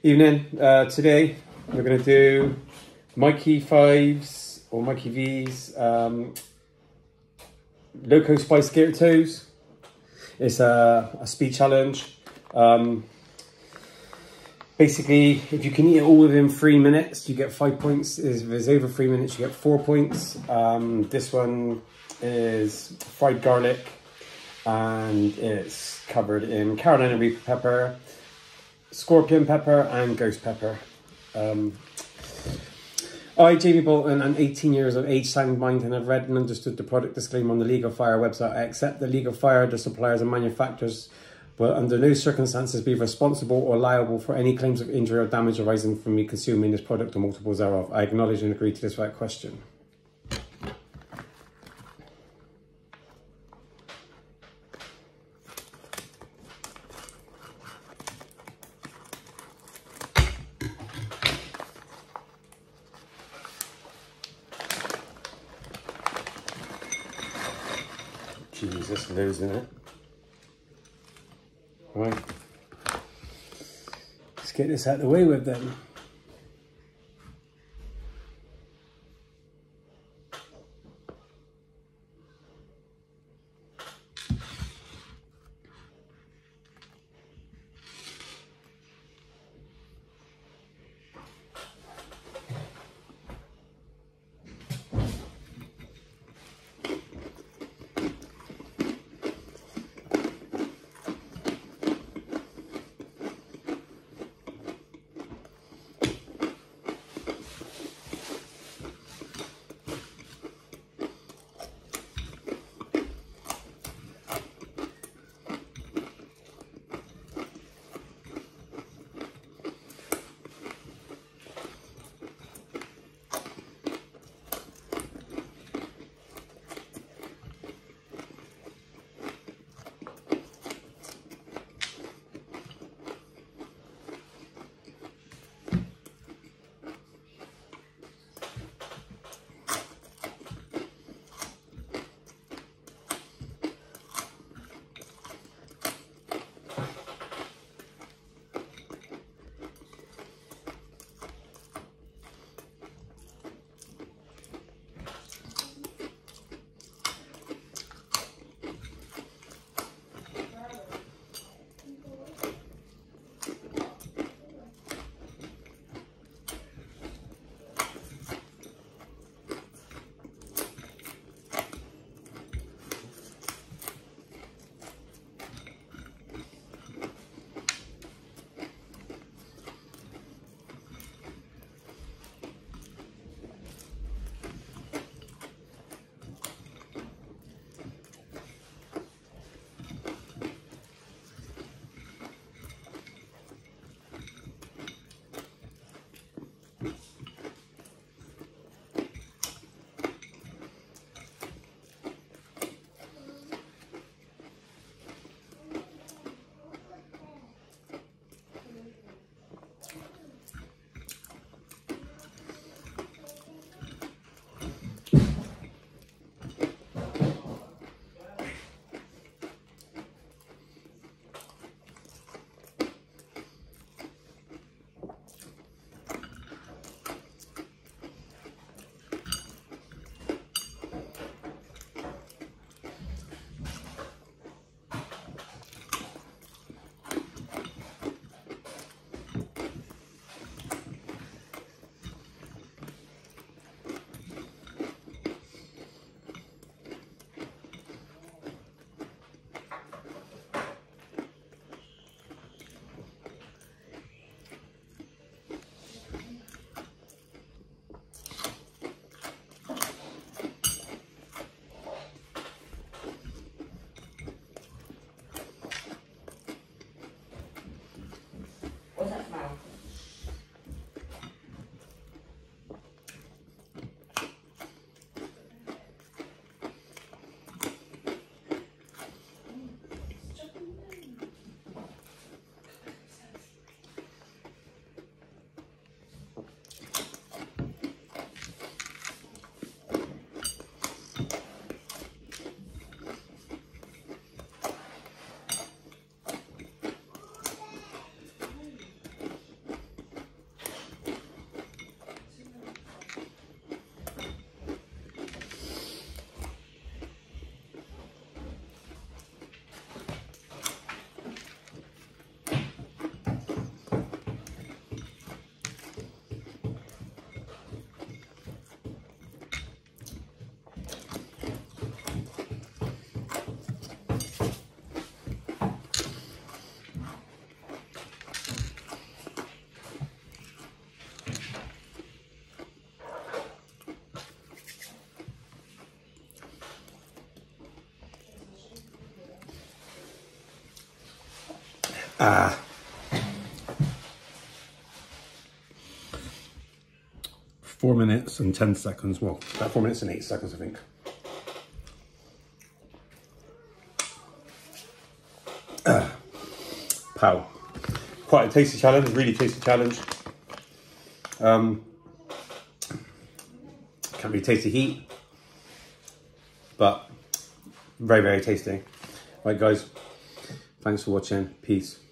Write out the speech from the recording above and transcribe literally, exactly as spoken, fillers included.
Evening. Uh, today we're going to do Mikey Fives or Mikey V's um, Loco Spice Gator Toes. It's a, a speed challenge. Um, basically, if you can eat it all within three minutes, you get five points. If it's over three minutes, you get four points. Um, this one is fried garlic and it's covered in Carolina Reaper pepper, scorpion pepper and ghost pepper. Um, I, Jamie Bolton, am eighteen years of age, sound mind, and have read and understood the product disclaimer on the League of Fire website. I accept the League of Fire, the suppliers and manufacturers will under no circumstances be responsible or liable for any claims of injury or damage arising from me consuming this product or multiples thereof. I acknowledge and agree to this without question. Jesus, losing it. Right. Let's get this out of the way with them. Ah. Four minutes and ten seconds. Well, about four minutes and eight seconds, I think. Ah. Pow. Quite a tasty challenge, really tasty challenge. Um, can't really taste the heat, but very, very tasty. Right, guys, thanks for watching. Peace.